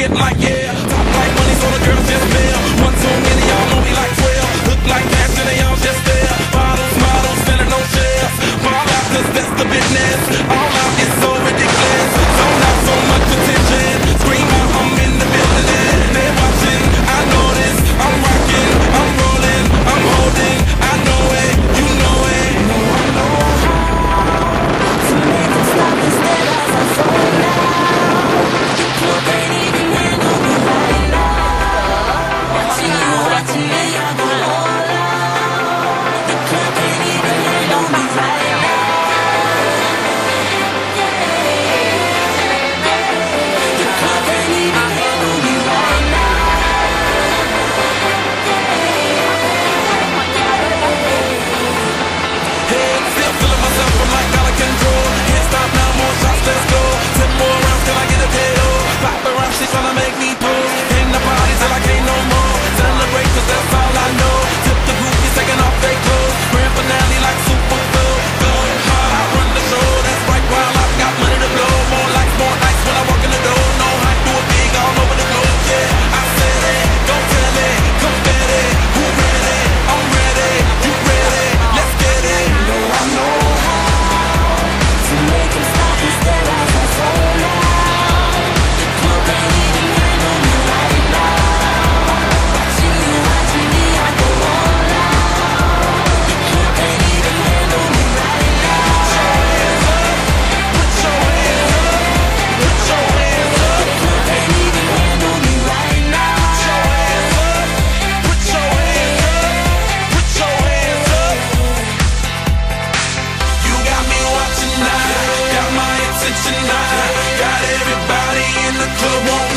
get like yeah. Talk like money, so the girls just bail. One too many, y'all know me like 12. Look like cash and they all just there. Bottles, models, selling no shares. Fall out, cause that's the business. All out is so ridiculous. Zone out, so much attention. Scream out, I'm in the building. They're watching, I know this. I'm rocking, I'm rolling, I'm holding. I know it, you know it. I know how to make them stop and stare as I fall down. The club ain't even handle me right now. Watching you, watching me, I go all out. The club ain't even handle me right now. The club ain't even handle me right now. Hey, still feeling myself, I'm like out of control. Can't stop now, more shots, let's go. 10 more rounds till I get a KO. Paparazzi tryna make me pose. Came to party till I can't no more. Celebrate cause that's all I know. Tip the groupies taking off their clothes. Grand finale like Super Bowl. Go hard, I run the show. That's right, while I've got money to blow. More lights, more nights when I walk in the door. No hype, do it big all over the globe. Yeah, I said it, go tell it, confetti. Who ready? I'm ready, you ready? Let's get it. I know how to make them stop and stare as I fall out. The club ain't even handle me right now. Watching you, watching me, I go all out. The club ain't even handle me right now. Put your hands up, put your hands up. The club ain't even handle me right now. Put your hands up, put your hands up, put your hands up. You got me watching now, got my attention now. Got everybody in the club wanting